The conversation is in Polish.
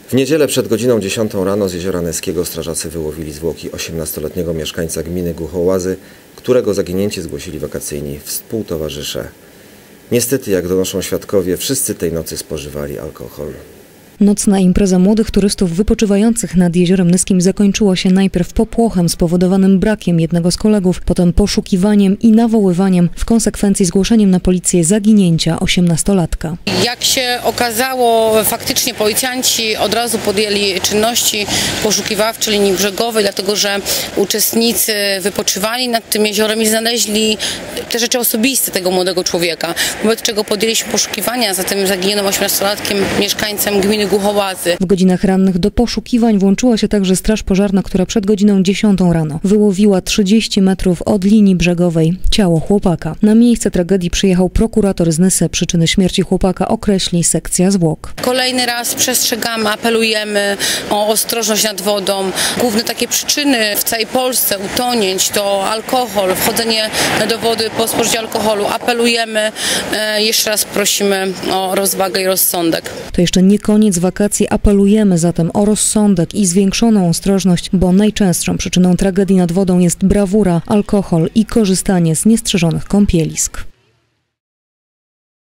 W niedzielę przed godziną 10 rano z jeziora Neskiego strażacy wyłowili zwłoki 18-letniego mieszkańca gminy Głuchołazy, którego zaginięcie zgłosili wakacyjni współtowarzysze. Niestety, jak donoszą świadkowie, wszyscy tej nocy spożywali alkohol. Nocna impreza młodych turystów wypoczywających nad jeziorem Neskim zakończyła się najpierw popłochem spowodowanym brakiem jednego z kolegów, potem poszukiwaniem i nawoływaniem, w konsekwencji zgłoszeniem na policję zaginięcia 18-latka. Jak się okazało, faktycznie policjanci od razu podjęli czynności poszukiwawcze linii brzegowej, dlatego że uczestnicy wypoczywali nad tym jeziorem i znaleźli te rzeczy osobiste tego młodego człowieka, wobec czego podjęliśmy poszukiwania za tym zaginionym 18-latkiem, mieszkańcem gminy Głuchołazy. W godzinach rannych do poszukiwań włączyła się także straż pożarna, która przed godziną 10 rano wyłowiła 30 metrów od linii brzegowej ciało chłopaka. Na miejsce tragedii przyjechał prokurator z Nysy. Przyczyny śmierci chłopaka określi sekcja zwłok. Kolejny raz przestrzegamy, apelujemy o ostrożność nad wodą. Główne takie przyczyny w całej Polsce utonięć to alkohol, wchodzenie do wody po spożyciu alkoholu. Apelujemy, jeszcze raz prosimy o rozwagę i rozsądek. To jeszcze nie koniec wakacji. Apelujemy zatem o rozsądek i zwiększoną ostrożność, bo najczęstszą przyczyną tragedii nad wodą jest brawura, alkohol i korzystanie z niestrzeżonych kąpielisk.